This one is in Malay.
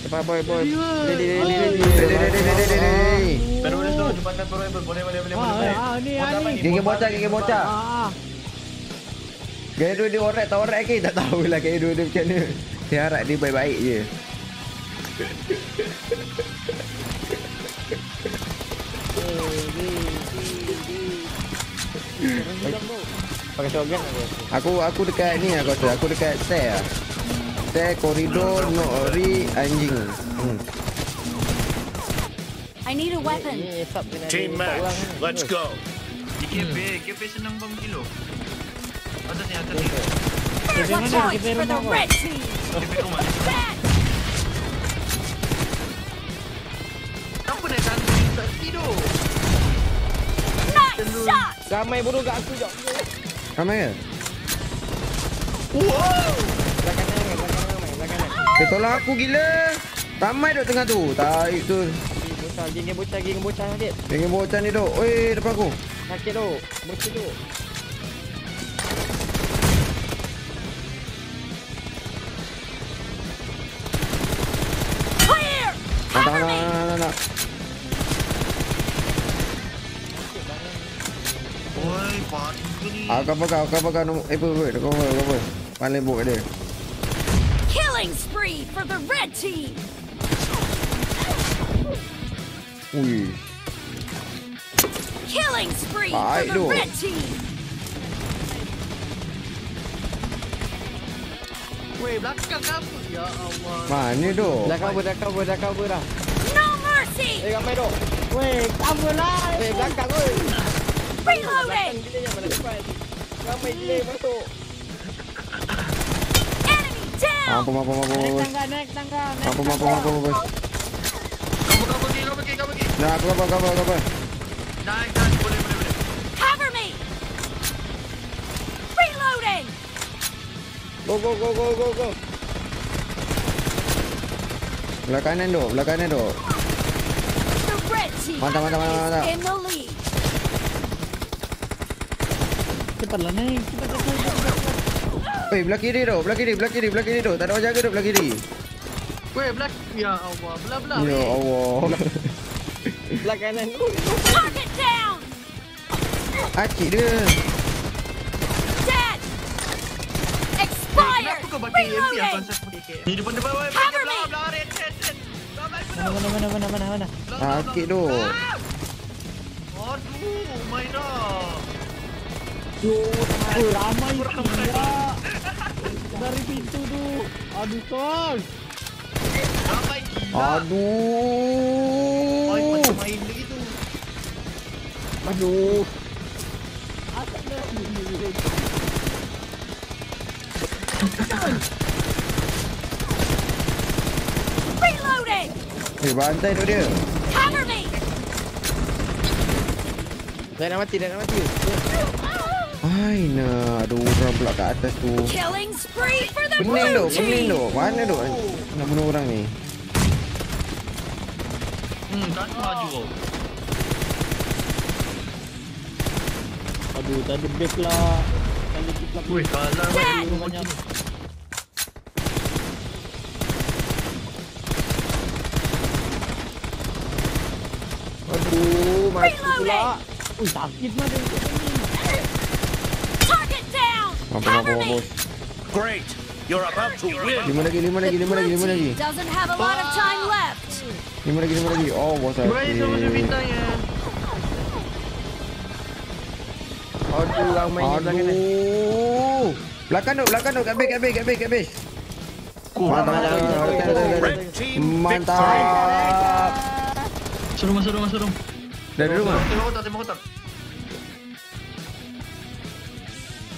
Cepat boy. Ready. Terus tu jumpa boleh. Gigi bocah. Gaya dua dia orek ke tak tahulah gaya dua dia macam mana. Dia harap dia baik-baik je. Pakai shotgun Aku dekat ni aku rasa. Aku dekat stair. Stair koridor no ori anjing. I need a weapon. Team match, let's go. KP senang bom kilo. Atas ni. There's a point for the red team. KP rumah. Apa nak santai tak tidur? Nice shot. Ramai bodoh kat aku jap. Ramai ke? Belakang kanan. Dia tolong aku gila. Ramai duk tengah tu. Tarik tu. Geng bocah sakit. Dengan bocah ni duk. Oi, depan aku. Sakit tu. Bocah tu. Clear. Cover me. Tak. Oi, padu ni. Aku pakai nombor. Apa. Paling buk dia. Killing spree for the red team. Ui. Killing spree for Baik the tu. red team. Weh, belakang apa? Ya Allah. Mana tu? Dah cover dah. No mercy. Ramai tu. Weh, cover lah. Belakang oi. Reloading. Gila je mana depan. Ramai gila masuk. Enemy down. Mampu. Naik tangga. Mampu. Kau pergi. Nah, aku apa? Naik, boleh. Cover me. Reloading. Go. Belah kanan tu. The red team Mantap. is in the lead. Cepatlah naik. Weh, belah kiri tu. Tak ada orang jaga tu belah kiri. Weh, belak. Ya Allah, belah. Ya Allah. Belah kanan. Target down. Acik dia. Dead. Expired. Kenapa kau bagi MP yang Reloading. konsep pakai? Ni depan. Cover me. Belah, red. Mana? Acik tu. Aduh, main dah. Ramai gila. Dari pintu tu. Aduh, Sol. Ramai gila. Aduh. Main lagi tu. Aduh. Asal dah sini. Reloading. Bantai tu dia. Cover me. Dah nak mati. Ai nah, aduh orang pula kat atas tu. Killing spree for the Pening blue tu. team. Mana tu? Nak bunuh orang ni. Kan maju. Aduh, tak ada back lah. Kali kita Weh, kalah Dead. banyak. Aduh, mati pula. Reloading. Sakit mah dia. Target down. Mampu. Great, you're about to win. Lima lagi. The blue team doesn't have a lot of time left. Lima lagi. Oh, bos Baik sama sakit. bintang ya. Aduh, ramai ni belakang ni. Aduh. Belakang tu. Kat base. Red team victory. Mantap. Masuk rumah. Dah ada rumah. Tembak kotak.